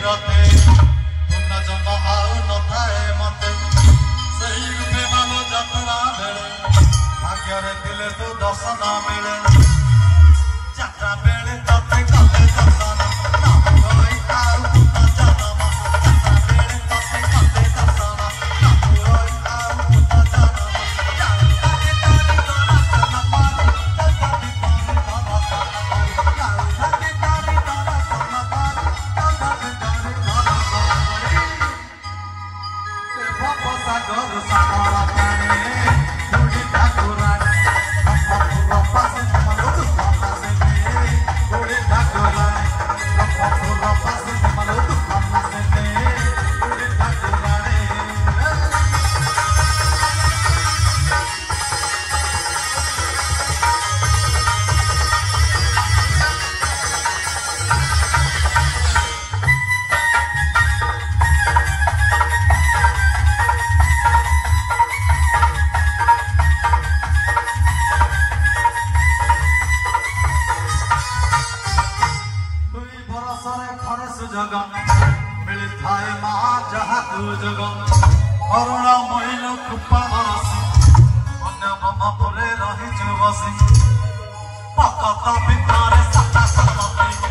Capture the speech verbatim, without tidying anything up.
रते पुनः जन्म आउ नथाए मते सही रूपे मान जात्रा बेले भाग्य दिले तो दर्शन मिले जात्रा बेले तते कले दर्शन ना होई आउ पुनः जन्म जात्रा बेले तते कले दर्शन ना होई आउ पुनः जन्म करुणा महिल कृपा बरसी अन्य ब्रह्म फुले रही बसी पकत भितर साता समती